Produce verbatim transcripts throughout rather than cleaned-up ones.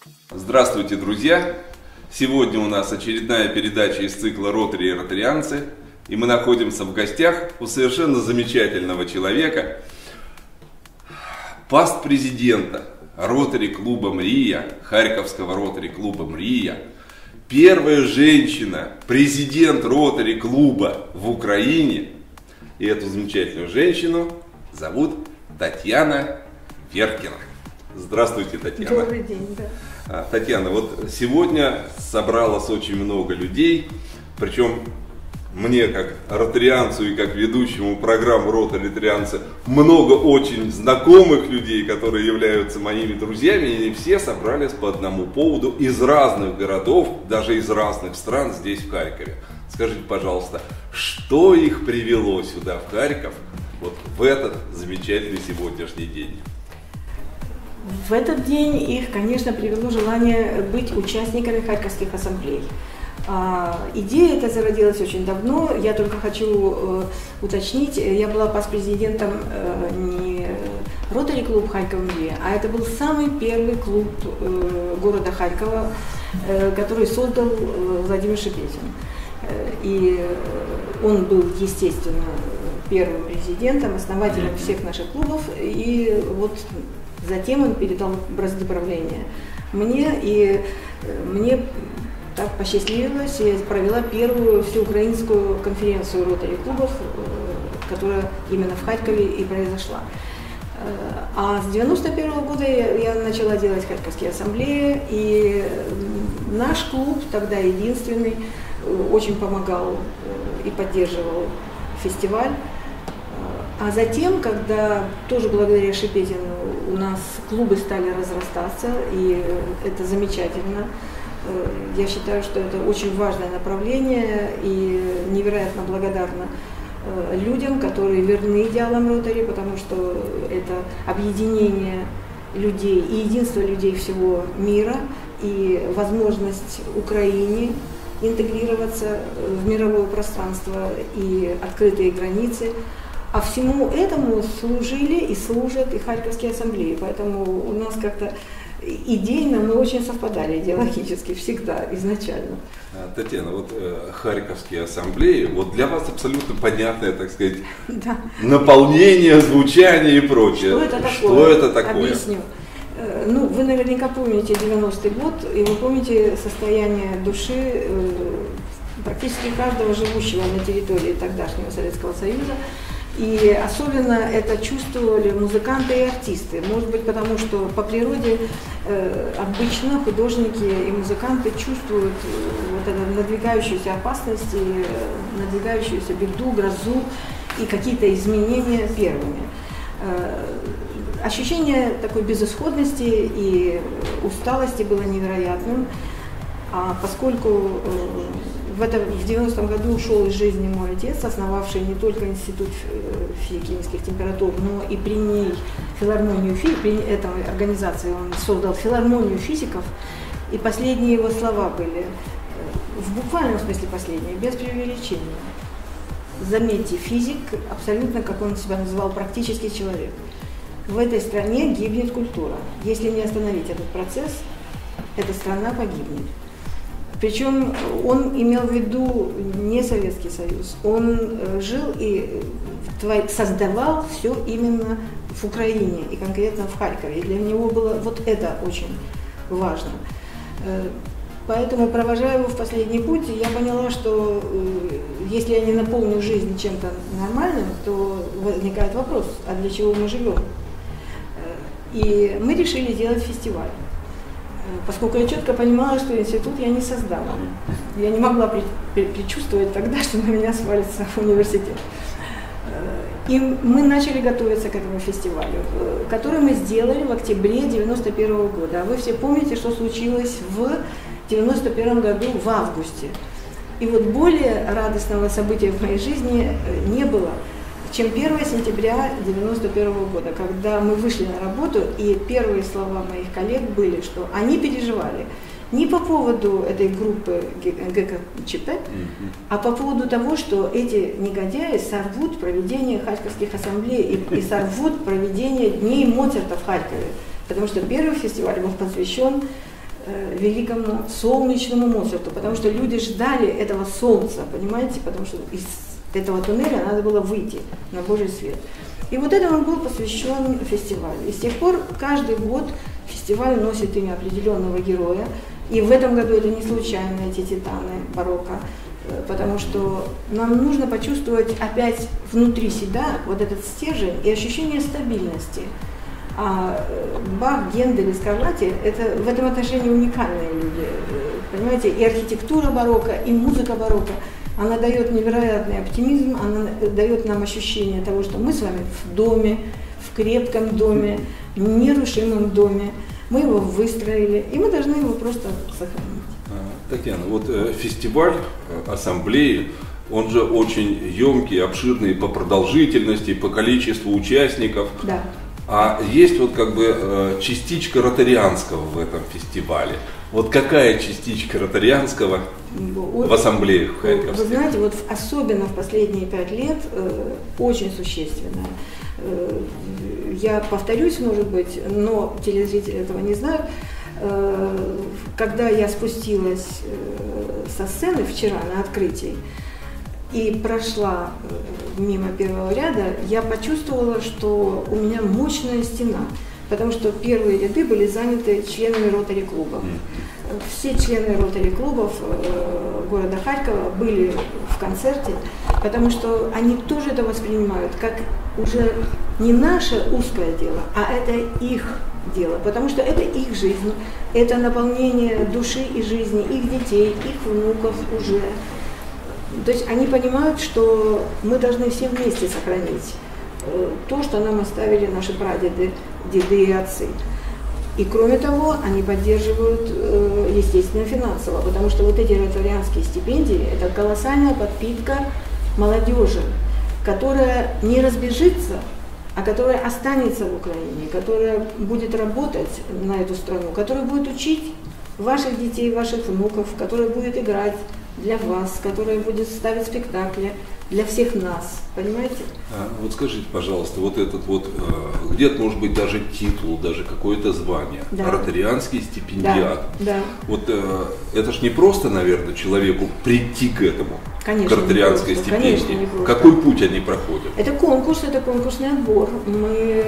Здравствуйте, друзья! Сегодня у нас очередная передача из цикла «Ротари и ротарианцы», и мы находимся в гостях у совершенно замечательного человека, паст-президента ротари-клуба «Мрия», Харьковского ротари-клуба «Мрия», первая женщина, президент ротари-клуба в Украине. И эту замечательную женщину зовут Татьяна Веркина. Здравствуйте, Татьяна. Добрый день, да. Татьяна, вот сегодня собралось очень много людей, причем мне, как ротарианцу и как ведущему программы «Ротари-ротарианцы», много очень знакомых людей, которые являются моими друзьями, и они все собрались по одному поводу из разных городов, даже из разных стран здесь, в Харькове. Скажите, пожалуйста, что их привело сюда, в Харьков, вот в этот замечательный сегодняшний день? В этот день их, конечно, привело желание быть участниками Харьковских ассамблей. А, идея эта зародилась очень давно. Я только хочу э, уточнить, я была паст-президентом э, не ротари-клуб Харьков-Мрия, а это был самый первый клуб э, города Харькова, э, который создал э, Владимир Шипетин. Э, и он был, естественно, первым президентом, основателем всех наших клубов, и вот затем он передал бразды правления мне, и мне так посчастливилось, я провела первую всеукраинскую конференцию ротари-клубов, которая именно в Харькове и произошла. А с девяносто первого года я начала делать Харьковские ассамблеи, и наш клуб, тогда единственный, очень помогал и поддерживал фестиваль. А затем, когда тоже благодаря Шипетину у нас клубы стали разрастаться, и это замечательно, я считаю, что это очень важное направление, и невероятно благодарна людям, которые верны идеалам ротари, потому что это объединение людей и единство людей всего мира, и возможность Украине интегрироваться в мировое пространство и открытые границы. А всему этому служили и служат и Харьковские ассамблеи, поэтому у нас как-то идейно мы очень совпадали идеологически всегда, изначально. Татьяна, вот э, Харьковские ассамблеи, вот для вас абсолютно понятное, так сказать, да. наполнение, звучание и прочее. Что это такое? Что это такое? Объясню. Ну, вы наверняка помните девяностый год, и вы помните состояние души э, практически каждого живущего на территории тогдашнего Советского Союза. И особенно это чувствовали музыканты и артисты. Может быть, потому что по природе э, обычно художники и музыканты чувствуют вот эту надвигающуюся опасность, и, э, надвигающуюся беду, грозу и какие-то изменения первыми. Э, ощущение такой безысходности и усталости было невероятным, а поскольку э, В, это, в девяностом году ушел из жизни мой отец, основавший не только Институт физико-химических температур, но и при ней филармонию, при этой организации он создал филармонию физиков, и последние его слова были, в буквальном смысле последние, без преувеличения. Заметьте, физик, абсолютно, как он себя называл, практический человек. В этой стране гибнет культура. Если не остановить этот процесс, эта страна погибнет. Причем он имел в виду не Советский Союз, он жил и создавал все именно в Украине и конкретно в Харькове. И для него было вот это очень важно. Поэтому, провожая его в последний путь, я поняла, что если я не наполню жизнь чем-то нормальным, то возникает вопрос, а для чего мы живем? И мы решили делать фестиваль. Поскольку я четко понимала, что институт я не создала. Я не могла предчувствовать тогда, что на меня свалится университет. И мы начали готовиться к этому фестивалю, который мы сделали в октябре девяносто первого года. А вы все помните, что случилось в девяносто первом году в августе. И вот более радостного события в моей жизни не было, чем первое сентября девяносто первого года, когда мы вышли на работу, и первые слова моих коллег были, что они переживали не по поводу этой группы ГКЧП, mm-hmm. а по поводу того, что эти негодяи сорвут проведение Харьковских ассамблей и, и сорвут проведение Дней Моцарта в Харькове. Потому что первый фестиваль был посвящен э, великому солнечному Моцарту, потому что люди ждали этого солнца, понимаете, потому что из этого туннеля надо было выйти на Божий свет. И вот этому был посвящен фестиваль. И с тех пор каждый год фестиваль носит имя определенного героя. И в этом году это не случайно, эти титаны барокко, потому что нам нужно почувствовать опять внутри себя вот этот стержень и ощущение стабильности. А Бах, Гендель и Скарлатти – это в этом отношении уникальные люди. Понимаете, и архитектура барокко, и музыка барокко, она дает невероятный оптимизм, она дает нам ощущение того, что мы с вами в доме, в крепком доме, нерушимом доме. Мы его выстроили, и мы должны его просто сохранить. Татьяна, вот э, фестиваль э, ассамблеи, он же очень емкий, обширный по продолжительности, по количеству участников. Да. А есть вот как бы э, частичка ротарианского в этом фестивале. Вот какая частичка ротарианского в ассамблеях Харьковской? Вы знаете, вот особенно в последние пять лет э, очень существенная. Э, я повторюсь, может быть, но телезрители этого не знают. Э, когда я спустилась э, со сцены вчера на открытии и прошла э, мимо первого ряда, я почувствовала, что у меня мощная стена. Потому что первые ряды были заняты членами ротари-клубов. Все члены ротари-клубов э, города Харькова были в концерте, потому что они тоже это воспринимают как уже не наше узкое дело, а это их дело, потому что это их жизнь, это наполнение души и жизни их детей, их внуков уже. То есть они понимают, что мы должны все вместе сохранить то, что нам оставили наши прадеды, деды и отцы. И кроме того, они поддерживают, естественно, финансово, потому что вот эти ротарианские стипендии – это колоссальная подпитка молодежи, которая не разбежится, а которая останется в Украине, которая будет работать на эту страну, которая будет учить ваших детей, ваших внуков, которая будет играть для вас, которая будет ставить спектакли для всех нас, понимаете? А, вот скажите, пожалуйста, вот этот вот, э, где-то может быть даже титул, даже какое-то звание, да. Ротарианский стипендиат. Да, да. Вот э, это ж не просто, наверное, человеку прийти к этому, конечно, к ротарианской не стипендии. Конечно, не просто. Какой путь они проходят? Это конкурс, это конкурсный отбор. Мы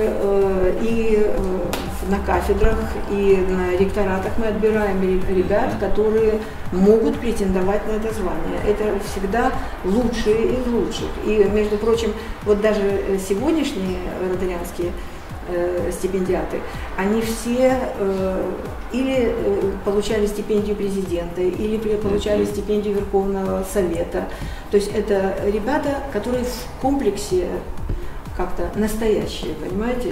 э, и э, на кафедрах, и на ректоратах мы отбираем ребят, которые могут претендовать на это звание. Это всегда лучшие из лучших. И, между прочим, вот даже сегодняшние ротарианские э, стипендиаты, они все э, или э, получали стипендию президента, или получали стипендию Верховного Совета. То есть это ребята, которые в комплексе как-то настоящие, понимаете?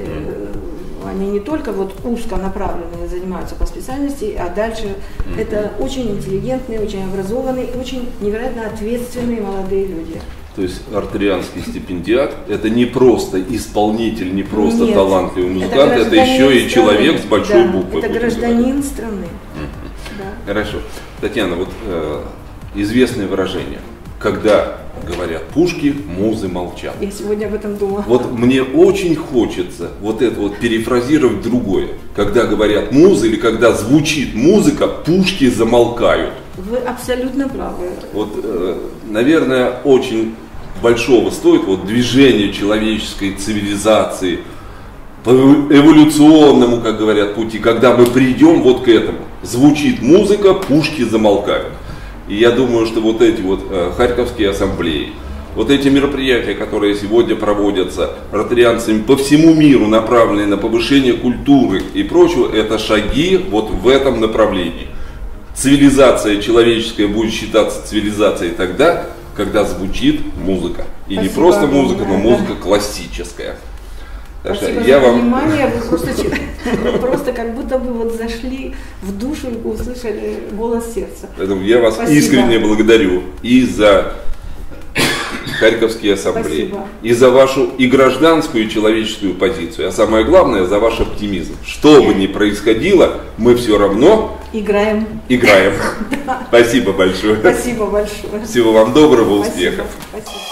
Они не только вот узконаправленные занимаются по специальности, а дальше mm-hmm. это очень интеллигентные, очень образованные, очень невероятно ответственные молодые люди. То есть ротарианский стипендиат – это не просто исполнитель, не просто Нет, талантливый музыкант, это, это еще и человек с большой да, буквы. Это гражданин говорить. страны. Mm-hmm. Да. Хорошо. Татьяна, вот э, известное выражение. Когда говорят пушки, музы молчат. Я сегодня об этом думала. Вот мне очень хочется вот это вот перефразировать другое. Когда говорят музы или когда звучит музыка, пушки замолкают. Вы абсолютно правы. Вот, э, наверное, очень большого стоит вот движение человеческой цивилизации по эволюционному, как говорят, пути, когда мы придем вот к этому. Звучит музыка, пушки замолкают. И я думаю, что вот эти вот э, харьковские ассамблеи, вот эти мероприятия, которые сегодня проводятся ротарианцами по всему миру, направленные на повышение культуры и прочего, это шаги вот в этом направлении. Цивилизация человеческая будет считаться цивилизацией тогда, когда звучит музыка. И Спасибо, не просто музыка, но музыка классическая. Спасибо я за вам... внимание, вы просто, просто как будто бы вот зашли в душу и услышали голос сердца. Поэтому я вас Спасибо. искренне благодарю и за Харьковские ассамблеи, Спасибо. и за вашу и гражданскую, и человеческую позицию, а самое главное, за ваш оптимизм. Что бы ни происходило, мы все равно играем. Играем. Спасибо большое. Спасибо большое. Всего вам доброго, успехов. Спасибо.